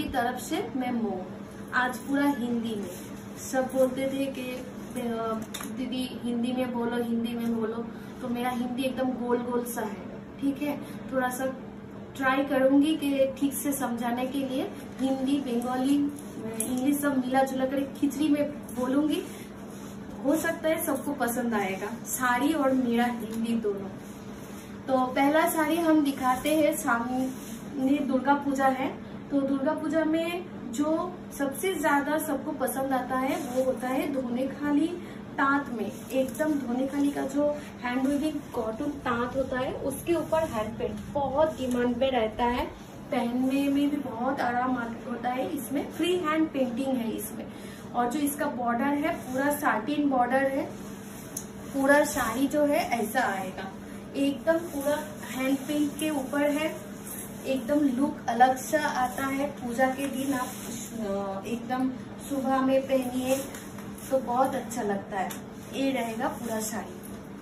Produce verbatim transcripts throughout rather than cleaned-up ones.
तरफ से मैं मो। आज पूरा हिंदी में। सब बोलते थे कि दीदी हिंदी में बोलो, हिंदी में बोलो, तो मेरा हिंदी एकदम गोल गोल सा है, ठीक है। थोड़ा सा ट्राई करूंगी कि ठीक से समझाने के लिए। हिंदी, बंगाली, इंग्लिश सब मिला जुला कर खिचड़ी में बोलूंगी। हो सकता है सबको पसंद आएगा, साड़ी और मेरा हिंदी दोनों। तो पहला साड़ी हम दिखाते हैं, सामने दुर्गा पूजा है। तो दुर्गा पूजा में जो सबसे ज्यादा सबको पसंद आता है वो होता है धोने खाली तांत में, एकदम धोने खाली का जो हैंड वीविंग कॉटन तांत होता है उसके ऊपर हैंड पेंट बहुत डिमांड पे रहता है। पहनने में भी बहुत आराम होता है। इसमें फ्री हैंड पेंटिंग है इसमें। और जो इसका बॉर्डर है पूरा साटिन बॉर्डर है। पूरा साड़ी जो है ऐसा आएगा, एकदम पूरा हैंड पेंट के ऊपर है। एकदम लुक अलग सा आता है। पूजा के दिन आप एकदम सुबह में पहनिए तो बहुत अच्छा लगता है। ये रहेगा पूरा साड़ी।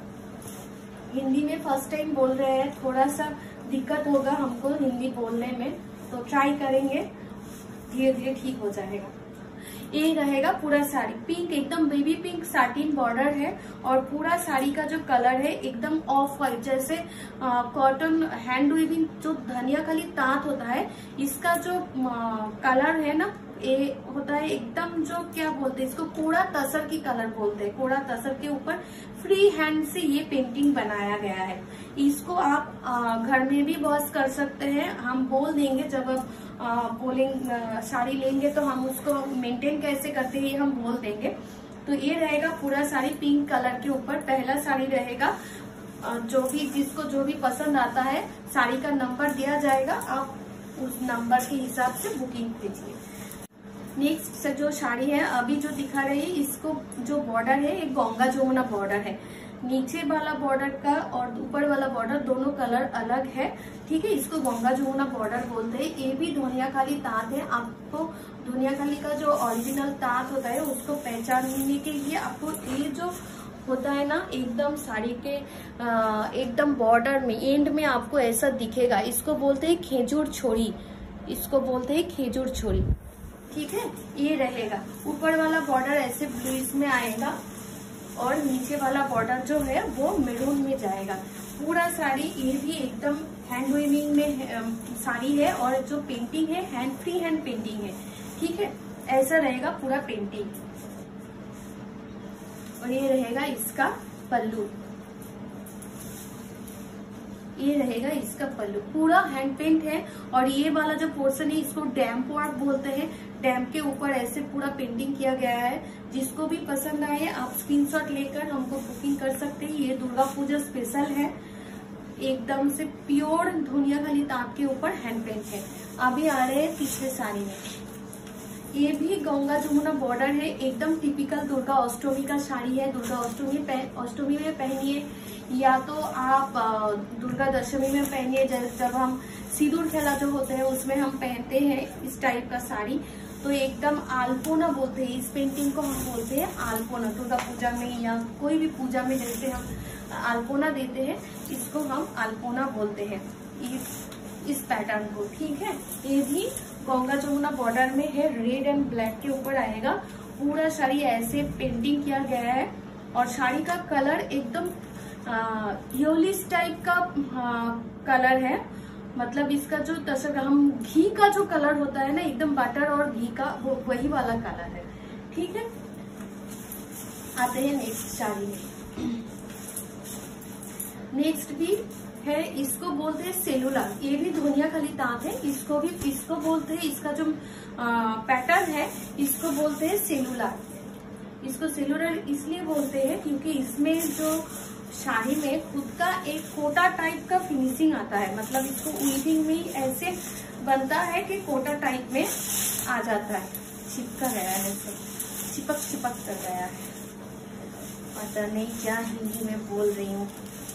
हिंदी में फर्स्ट टाइम बोल रहे हैं, थोड़ा सा दिक्कत होगा हमको हिंदी बोलने में, तो ट्राई करेंगे, धीरे धीरे ठीक हो जाएगा। ये रहेगा पूरा साड़ी पिंक, एकदम बेबी पिंक साटिन बॉर्डर है। और पूरा साड़ी का जो कलर है एकदम ऑफ व्हाइट, जैसे कॉटन हैंड वीविंग जो धनिया खाली तांत होता है, इसका जो कलर है ना, ये होता है एकदम जो क्या बोलते हैं इसको, कोड़ा तसर की कलर बोलते हैं। कोड़ा तसर के ऊपर फ्री हैंड से ये पेंटिंग बनाया गया है। इसको आप आ, घर में भी वॉश कर सकते हैं। हम बोल देंगे जब आप बोलेंगे साड़ी लेंगे तो हम उसको मेंटेन कैसे करते हैं हम बोल देंगे। तो ये रहेगा पूरा साड़ी पिंक कलर के ऊपर। पहला साड़ी रहेगा, जो भी जिसको जो भी पसंद आता है साड़ी का नंबर दिया जाएगा, आप उस नंबर के हिसाब से बुकिंग कीजिए। नेक्स्ट जो साड़ी है अभी जो दिखा रही है, इसको जो बॉर्डर है एक गंगा जमुना बॉर्डर है। नीचे वाला बॉर्डर का और ऊपर वाला बॉर्डर दोनों कलर अलग है, ठीक है। इसको गंगा जमुना बॉर्डर बोलते हैं। ये भी धनिया खाली तांत है। आपको धनिया खाली का जो ओरिजिनल तांत होता है उसको पहचानने के लिए आपको ये जो होता है ना, एकदम साड़ी के एकदम बॉर्डर में एंड में आपको ऐसा दिखेगा। इसको बोलते हैं खेजूर छोड़ी, इसको बोलते हैं खेजूर छोड़ी, ठीक है। ये रहेगा ऊपर वाला बॉर्डर ऐसे ब्लूइश में आएगा और नीचे वाला बॉर्डर जो है वो मैरून में जाएगा। पूरा साड़ी ये भी एकदम हैंड वीविंग में साड़ी है और जो पेंटिंग है हैंड फ्री हैंड पेंटिंग है, ठीक है। ऐसा रहेगा पूरा पेंटिंग। और ये रहेगा इसका पल्लू, ये रहेगा इसका पल्लू, पूरा हैंड पेंट है। और ये वाला जो पोर्शन है इसको डैम्प वर्क बोलते हैं। डैम्प के ऊपर ऐसे पूरा पेंटिंग किया गया है। जिसको भी पसंद आए आप स्क्रीनशॉट लेकर हमको बुकिंग कर सकते हैं। ये दुर्गा पूजा स्पेशल है, एकदम से प्योर धनिया खाली तांत के ऊपर हैंड पेंट है। अभी आ रहे हैं तीसरे साड़ी में। ये भी गंगा जमुना बॉर्डर है, एकदम टिपिकल दुर्गा अष्टमी का साड़ी है। दुर्गा अष्टमी अष्टमी में पहनिए या तो आप दुर्गा दशमी में पहनिए, जब हम सिंदूर खेला जो होते हैं उसमें हम पहनते हैं इस टाइप का साड़ी। तो एकदम आलपोना बोलते हैं इस पेंटिंग को, हम बोलते हैं आलपोना। दुर्गा पूजा में या कोई भी पूजा में जैसे हम आलपोना देते हैं, इसको हम आलपोना बोलते हैं इस, इस पैटर्न को, ठीक है। ये भी गंगा जमुना बॉर्डर में है, रेड एंड ब्लैक के ऊपर आएगा। पूरा साड़ी ऐसे पेंटिंग किया गया है और साड़ी का कलर एकदम योलिस टाइप का आ, कलर है। मतलब इसका जो तसर हम घी का जो कलर होता है ना, एकदम बटर और घी का, वो वही वाला कलर है, ठीक है। आते हैं नेक्स्ट साड़ी में। नेक्स्ट भी है, इसको बोलते हैं सेलुलर। ये भी धनिया खाली तांत है। इसको भी इसको बोलते हैं, इसका जो पैटर्न है इसको बोलते हैं सेलुलर। इसको सेलुलर इसलिए बोलते हैं क्योंकि इसमें जो साड़ी में खुद का एक कोटा टाइप का फिनिशिंग आता है। मतलब इसको वीविंग में ऐसे बनता है कि कोटा टाइप में आ जाता है। चिपका गया है, चिपक चिपक कर गया है। पता नहीं क्या हिंदी में बोल रही हूँ,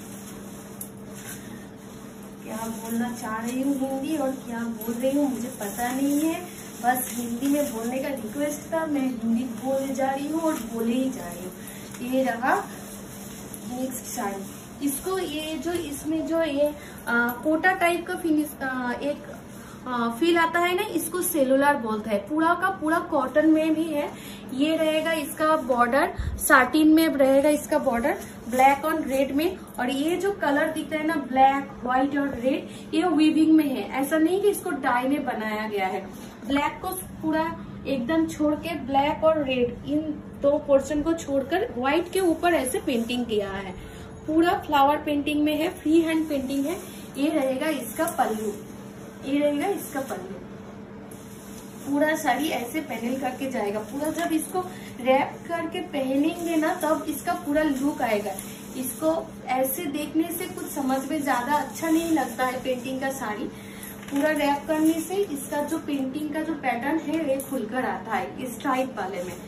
क्या बोलना चाह रही हूँ हिंदी और क्या बोल रही हूँ मुझे पता नहीं है। बस हिंदी में बोलने का रिक्वेस्ट था, मैं हिंदी बोले जा रही हूँ और बोले ही जा रही हूँ। ये रहा नेक्स्ट साड़ी। इसको ये जो इसमें जो ये आ, कोटा टाइप का फिनिश आ, एक फील आता है ना, इसको सेलुलर बोलते हैं। पूरा का पूरा कॉटन में भी है। ये रहेगा इसका बॉर्डर, साटिन में रहेगा इसका बॉर्डर, ब्लैक और रेड में। और ये जो कलर दिख रहा है ना, ब्लैक, व्हाइट और रेड, ये वीविंग में है। ऐसा नहीं कि इसको डाई में बनाया गया है। ब्लैक को पूरा एकदम छोड़ के ब्लैक और रेड इन दो पोर्शन को छोड़कर व्हाइट के ऊपर ऐसे पेंटिंग किया है। पूरा फ्लावर पेंटिंग में है, फ्री हैंड पेंटिंग है। ये रहेगा इसका पल्लू, ये रहेगा इसका पल्लू। पूरा साड़ी ऐसे पहन करके जाएगा। पूरा जब इसको रैप करके पहनेंगे ना, तब इसका पूरा लुक आएगा। इसको ऐसे देखने से कुछ समझ में ज्यादा अच्छा नहीं लगता है पेंटिंग का साड़ी। पूरा रैप करने से इसका जो पेंटिंग का जो पैटर्न है ये खुलकर आता है इस टाइप वाले में।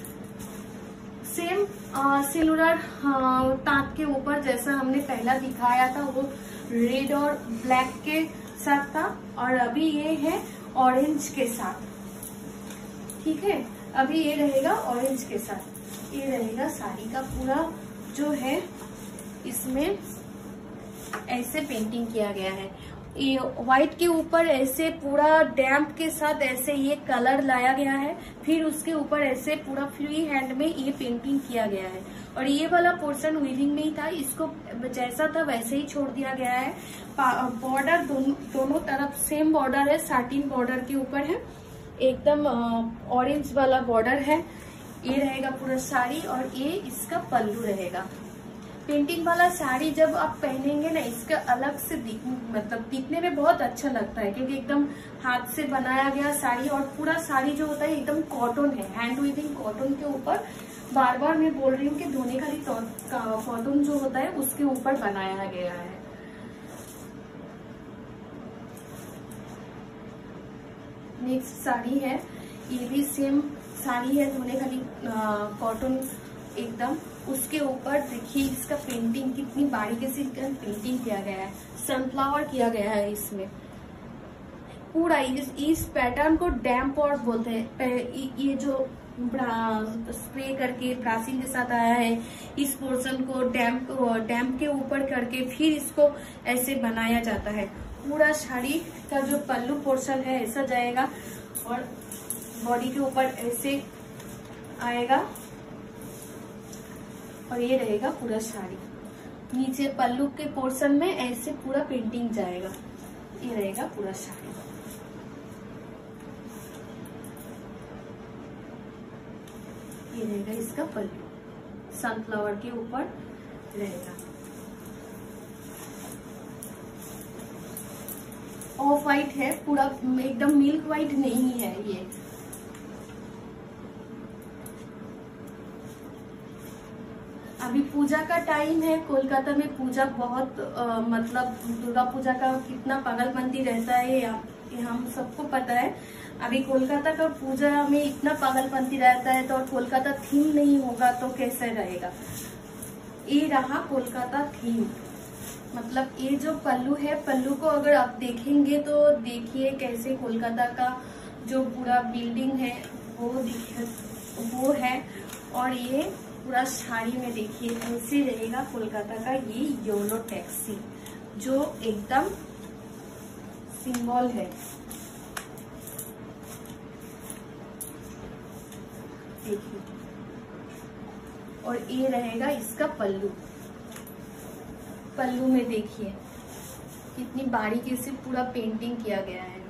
सेम सिल्वर तांत के ऊपर जैसा हमने पहला दिखाया था, वो रेड और ब्लैक के साथ था, और अभी ये है ऑरेंज के साथ। ठीक है, अभी ये रहेगा ऑरेंज के साथ। ये रहेगा साड़ी का पूरा जो है, इसमें ऐसे पेंटिंग किया गया है। ये व्हाइट के ऊपर ऐसे पूरा डैम्प के साथ ऐसे ये कलर लाया गया है। फिर उसके ऊपर ऐसे पूरा फ्री हैंड में ये पेंटिंग किया गया है। और ये वाला पोर्शन वीविंग में ही था, इसको जैसा था वैसे ही छोड़ दिया गया है। बॉर्डर दोनों दोनों तरफ सेम बॉर्डर है, साटिन बॉर्डर के ऊपर है, एकदम ऑरेंज वाला बॉर्डर है। ये रहेगा पूरा साड़ी, और ये इसका पल्लू रहेगा। पेंटिंग वाला साड़ी जब आप पहनेंगे ना, इसका अलग से दिख मतलब दिखने में बहुत अच्छा लगता है, क्योंकि एकदम हाथ से बनाया गया साड़ी। और पूरा साड़ी जो होता है एकदम कॉटन है, हैंड वीविंग कॉटन के ऊपर। बार बार मैं बोल रही हूँ कि धोने खाली कॉटन जो होता है उसके ऊपर बनाया गया है। नेक्स्ट साड़ी है, ये भी सेम साड़ी है, धोने खाली कॉटन एकदम। उसके ऊपर देखिए इसका पेंटिंग कितनी बारीकी से पेंटिंग किया गया है, सनफ्लावर किया गया है इसमें। पूरा इस, इस पैटर्न को डैम्प और बोलते हैं। ये जो स्प्रे करके ब्रासिंग के साथ आया है, इस पोर्शन को डैम्प डैम्प के ऊपर करके फिर इसको ऐसे बनाया जाता है। पूरा साड़ी का जो पल्लू पोर्शन है ऐसा जाएगा, और बॉडी के ऊपर ऐसे आएगा, और ये रहेगा पूरा साड़ी। नीचे पल्लू के पोर्शन में ऐसे पूरा पेंटिंग जाएगा। ये रहेगा पूरा साड़ी। ये रहेगा इसका पल्लू, सनफ्लावर के ऊपर रहेगा। ऑफ वाइट है, पूरा एकदम मिल्क वाइट नहीं है ये। अभी पूजा का टाइम है, कोलकाता में पूजा बहुत आ, मतलब दुर्गा पूजा का कितना पागलपंती रहता है ये हम सबको पता है। अभी कोलकाता का पूजा में इतना पागलपंती रहता है, तो कोलकाता थीम नहीं होगा तो कैसे रहेगा। ये रहा कोलकाता थीम। मतलब ये जो पल्लू है, पल्लू को अगर आप देखेंगे तो देखिए कैसे कोलकाता का जो पूरा बिल्डिंग है वो दिखे, वो है। और ये पूरा साड़ी में देखिए ऐसे रहेगा कोलकाता का ये येलो टैक्सी, जो एकदम सिंबल है। देखिए, और ये रहेगा इसका पल्लू। पल्लू में देखिए कितनी बारीकी से पूरा पेंटिंग किया गया है।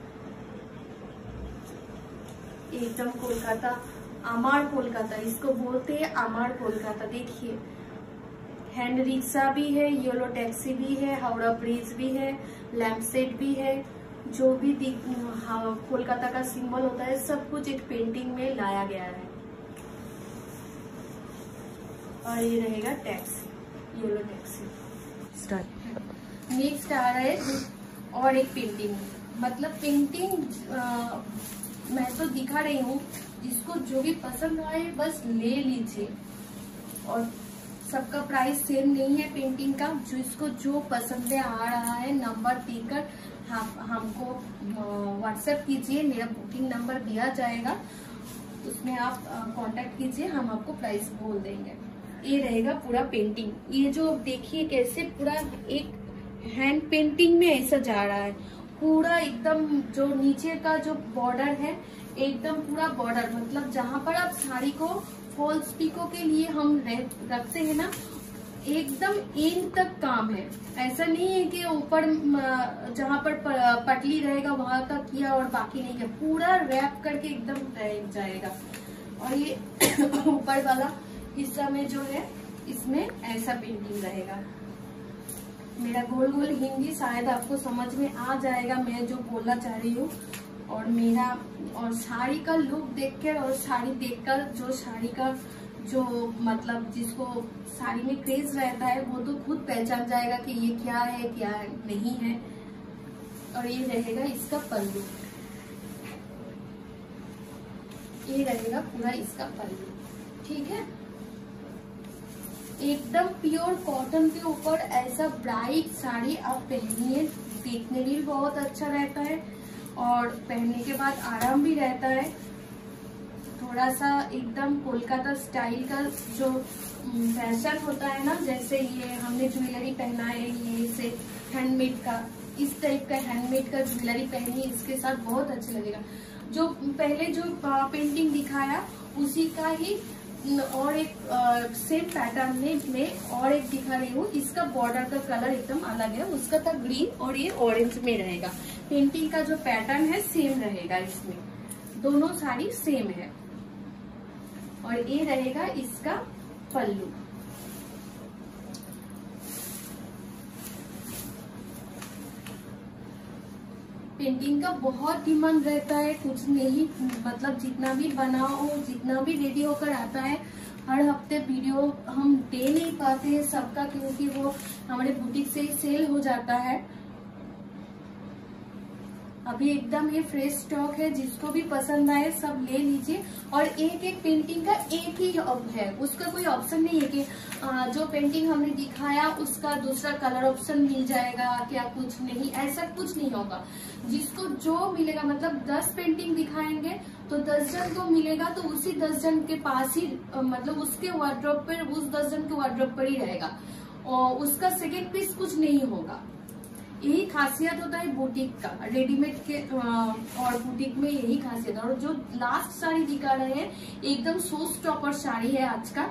एकदम कोलकाता, अमार कोलकाता इसको बोलते हैं, अमार कोलकाता। देखिए हैंड रिक्शा भी है, येलो टैक्सी भी है, हावड़ा ब्रिज भी है, लैंप सेट भी है। जो भी कोलकाता का सिंबल होता है सब कुछ एक पेंटिंग में लाया गया है। और ये रहेगा taxi, yellow taxi. Start next आ रहा है और एक पेंटिंग। मतलब पेंटिंग आ, मैं तो दिखा रही हूँ, जिसको जो भी पसंद आए बस ले लीजिए। और सबका प्राइस सेम नहीं है पेंटिंग का। जिसको जो पसंद आ रहा है नंबर देकर हम हमको व्हाट्सएप कीजिए, मेरा बुकिंग नंबर दिया जाएगा, उसमें आप कांटेक्ट कीजिए, हम आपको प्राइस बोल देंगे। ये रहेगा पूरा पेंटिंग। ये जो देखिए कैसे पूरा एक हैंड पेंटिंग में ऐसा जा रहा है। पूरा एकदम जो नीचे का जो बॉर्डर है एकदम पूरा बॉर्डर, मतलब जहाँ पर आप साड़ी को फॉल्स पिको के लिए हम रखते हैं ना, एकदम एंड तक काम है। ऐसा नहीं है कि ऊपर जहाँ पर पटली रहेगा वहां तक किया और बाकी नहीं किया, पूरा रैप करके एकदम रह जाएगा। और ये ऊपर वाला हिस्सा में जो है इसमें ऐसा पेंटिंग रहेगा। मेरा गोल गोल हिंदी शायद आपको समझ में आ जाएगा मैं जो बोलना चाह रही हूँ। और मेरा और साड़ी का लुक देखकर और साड़ी देखकर जो साड़ी का जो मतलब जिसको साड़ी में क्रेज रहता है वो तो खुद पहचान जाएगा कि ये क्या है क्या है, नहीं है। और ये रहेगा इसका पल्लू, ये रहेगा पूरा इसका पल्लू, ठीक है। एकदम प्योर कॉटन के ऊपर ऐसा ब्राइट साड़ी आप पहनिए, देखने में भी बहुत अच्छा रहता है और पहनने के बाद आराम भी रहता है। थोड़ा सा एकदम कोलकाता स्टाइल का जो फैशन होता है ना, जैसे ये हमने ज्वेलरी पहना है, ये से हैंडमेड का, इस टाइप का हैंडमेड का ज्वेलरी पहनी, इसके साथ बहुत अच्छा लगेगा। जो पहले जो पेंटिंग दिखाया उसी का ही और एक सेम पैटर्न में मैं और एक दिखा रही हूँ। इसका बॉर्डर का कलर एकदम अलग है, उसका था ग्रीन और ये ऑरेंज में रहेगा। पेंटिंग का जो पैटर्न है सेम रहेगा, इसमें दोनों साड़ी सेम है। और ये रहेगा इसका पल्लू। पेंटिंग का बहुत डिमांड रहता है, कुछ नहीं मतलब जितना भी बनाओ, जितना भी रेडी होकर आता है, हर हफ्ते वीडियो हम दे नहीं पाते हैं सबका, क्योंकि वो हमारे बुटीक से सेल हो जाता है। अभी एकदम ये फ्रेश स्टॉक है, जिसको भी पसंद आए सब ले लीजिए। और एक एक पेंटिंग का एक ही है, उसका कोई ऑप्शन नहीं है कि आ, जो पेंटिंग हमने दिखाया उसका दूसरा कलर ऑप्शन मिल जाएगा क्या, कुछ नहीं, ऐसा कुछ नहीं होगा। जिसको जो मिलेगा, मतलब दस पेंटिंग दिखाएंगे तो दस जन को मिलेगा, तो उसी दस जन के पास ही मतलब उसके वार्डरोब पर, उस दस जन के वार्डरोब पर ही रहेगा और उसका सेकेंड पीस कुछ नहीं होगा। यही खासियत होता है बुटीक का, रेडीमेड के और बुटीक में यही खासियत है। और जो लास्ट साड़ी दिखा रहे हैं एकदम शो स्टॉपर साड़ी है आज का,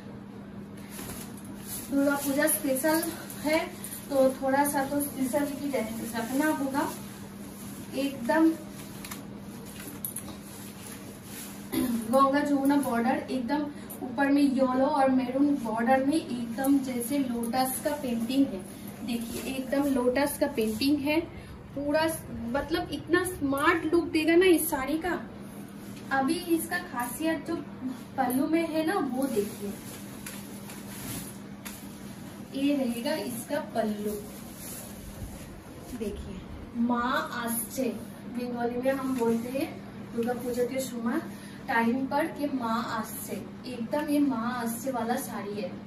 दुर्गा पूजा स्पेशल है तो थोड़ा सा तो स्पेशलिटी रखना होगा। एकदम गंगा जमुना बॉर्डर, एकदम ऊपर में येलो और मैरून बॉर्डर में एकदम जैसे लोटस का पेंटिंग है। देखिए एकदम लोटस का पेंटिंग है पूरा, मतलब इतना स्मार्ट लुक देगा ना इस साड़ी का। अभी इसका खासियत जो पल्लू में है ना वो देखिए, ये रहेगा इसका पल्लू। देखिए माँ आश्चे, बंगाली में हम बोलते हैं दुर्गा पूजा के समय टाइम पर कि माँ आश्चे, एकदम ये माँ आश्चे वाला साड़ी है,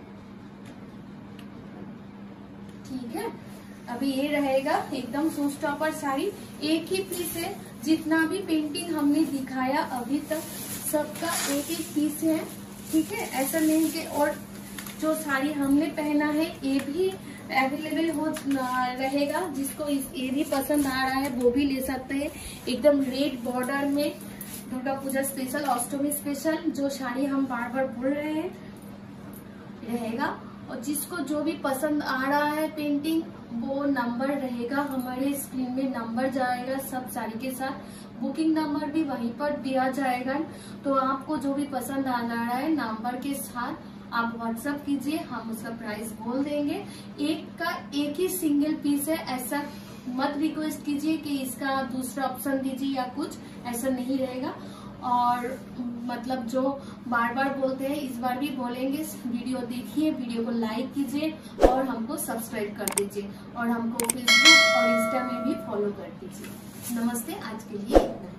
ठीक है। अभी ये रहेगा एकदम शो स्टॉपर साड़ी, एक ही पीस है। जितना भी पेंटिंग हमने दिखाया अभी तक सबका एक एक पीस है, ठीक है। ऐसा नहीं कि और जो साड़ी हमने पहना है ये भी अवेलेबल हो रहेगा, जिसको ये भी पसंद आ रहा है वो भी ले सकते हैं। एकदम रेड बॉर्डर में दुर्गा पूजा स्पेशल, अष्टमी स्पेशल जो साड़ी हम बार बार बोल रहे हैं रहेगा। और जिसको जो भी पसंद आ रहा है पेंटिंग, वो नंबर रहेगा हमारे स्क्रीन में, नंबर जाएगा सब साड़ी के साथ, बुकिंग नंबर भी वहीं पर दिया जाएगा। तो आपको जो भी पसंद आ रहा है नंबर के साथ आप व्हाट्सएप कीजिए, हम उसका प्राइस बोल देंगे। एक का एक ही सिंगल पीस है, ऐसा मत रिक्वेस्ट कीजिए कि इसका दूसरा ऑप्शन दीजिए या कुछ, ऐसा नहीं रहेगा। और मतलब जो बार बार बोलते हैं इस बार भी बोलेंगे, वीडियो देखिए, वीडियो को लाइक कीजिए और हमको सब्सक्राइब कर दीजिए और हमको फेसबुक और इंस्टा में भी फॉलो कर दीजिए। नमस्ते, आज के लिए इतना।